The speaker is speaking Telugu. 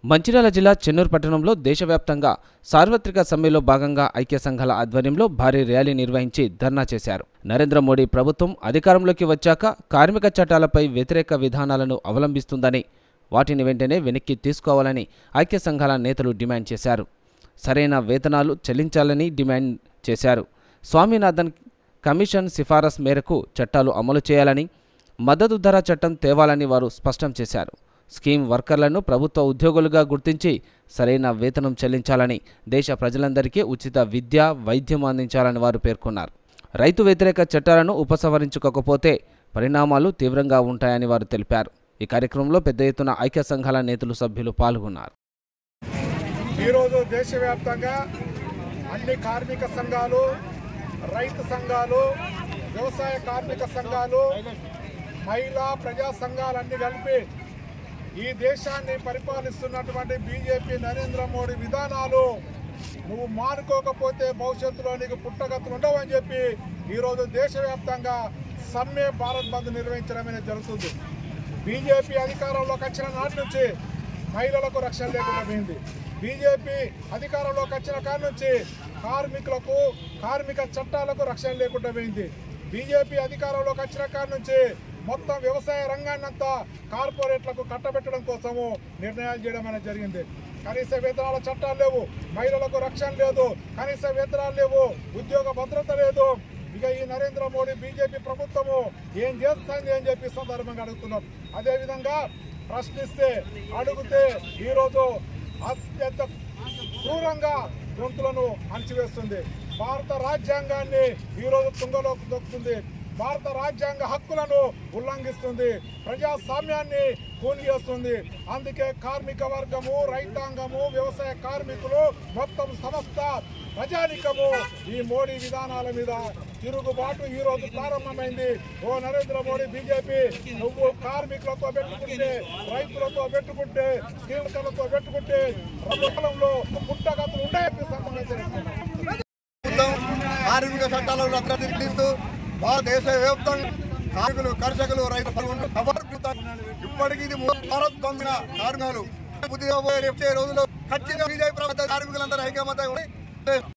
మంచిర్యాల జిల్లా చెన్నూరు పట్టణంలో దేశవ్యాప్తంగా సార్వత్రిక సమ్మెలో భాగంగా ఐక్య సంఘాల ఆధ్వర్యంలో భారీ ర్యాలీ నిర్వహించి ధర్నా చేశారు. నరేంద్ర మోడీ ప్రభుత్వం అధికారంలోకి వచ్చాక కార్మిక చట్టాలపై వ్యతిరేక విధానాలను అవలంబిస్తుందని, వాటిని వెంటనే వెనక్కి తీసుకోవాలని ఐక్య సంఘాల నేతలు డిమాండ్ చేశారు. సరైన వేతనాలు చెల్లించాలని డిమాండ్ చేశారు. స్వామినాథన్ కమిషన్ సిఫారసు మేరకు చట్టాలు అమలు చేయాలని, మద్దతు ధర చట్టం తేవాలని వారు స్పష్టం చేశారు. స్కీమ్ వర్కర్లను ప్రభుత్వ ఉద్యోగులుగా గుర్తించి సరైన వేతనం చెల్లించాలని, దేశ ప్రజలందరికీ ఉచిత విద్య, వైద్యం అందించాలని వారు పేర్కొన్నారు. రైతు వ్యతిరేక చట్టాలను ఉపసంహరించుకోకపోతే పరిణామాలు తీవ్రంగా ఉంటాయని వారు తెలిపారు. ఈ కార్యక్రమంలో పెద్ద ఎత్తున ఐక్య సంఘాల నేతలు, సభ్యులు పాల్గొన్నారు. ఈరోజు దేశవ్యాప్తంగా అన్ని కార్మిక సంఘాలు, రైతు సంఘాలు, వ్యవసాయ కార్మిక సంఘాలు, మహిళా ప్రజా సంఘాలన్నీ కలిపి ఈ దేశాన్ని పరిపాలిస్తున్నటువంటి బీజేపీ నరేంద్ర మోడీ విధానాలు నువ్వు మానుకోకపోతే భవిష్యత్తులో నీకు పుట్టగతులు ఉండవని చెప్పి ఈరోజు దేశవ్యాప్తంగా సమ్మె భారత్ బంద్ నిర్వహించడం అనేది జరుగుతుంది. బీజేపీ అధికారంలోకి వచ్చిన నాటి నుంచి మహిళలకు రక్షణ లేకుండా పోయింది. బీజేపీ అధికారంలోకి వచ్చిన కాడి నుంచి కార్మికులకు, కార్మిక చట్టాలకు రక్షణ లేకుండా పోయింది. బీజేపీ అధికారంలోకి వచ్చిన కాడి నుంచి మొత్తం వ్యవసాయ రంగాన్ని అంతా కార్పొరేట్లకు కట్టబెట్టడం కోసము నిర్ణయాలు చేయడం అనేది జరిగింది. కనీస వేతనాల చట్టాలు లేవు, మహిళలకు రక్షణ లేదు, కనీస వేతనాలు లేవు, ఉద్యోగ భద్రత లేదు. ఇక ఈ నరేంద్ర మోడీ బీజేపీ ప్రభుత్వము ఏం చేస్తుంది అని చెప్పి సందర్భంగా అడుగుతున్నాం. అదేవిధంగా ప్రశ్నిస్తే, అడిగితే ఈరోజు అత్యంత క్రూరంగా గొంతులను అణచివేస్తుంది. భారత రాజ్యాంగాన్ని ఈరోజు తుంగలోకి దొక్కుతుంది. భారత రాజ్యాంగ హక్కులను ఉల్లంఘిస్తుంది. ప్రజాస్వామ్యాన్ని కూని చేస్తుంది. అందుకే కార్మిక వర్గము, రైతాంగము, వ్యవసాయ కార్మికులు, మొత్తం సమస్త ప్రజానికము ఈ మోడీ విధానాల మీద తిరుగుబాటు ఈ రోజు ప్రారంభమైంది. ఓ నరేంద్ర మోడీ బీజేపీ, నువ్వు కార్మికులతో పెట్టుకుంటే, రైతులతో పెట్టుకుంటే, స్కీమర్లతో పెట్టుకుంటే ప్రభుత్వంలో పుట్టగతులు ఉండే కార్మిక చట్టాలను రద్దు దేశవ్యాప్తంగా కార్మికులు, కర్షకులు, రైతులు ఇప్పటికీ ఇది భారత్ పొందిన కార్మికులు రోజుల్లో ఖచ్చితంగా బీజేపీ ప్రభుత్వ కార్మికులందరూ ఐక్యమత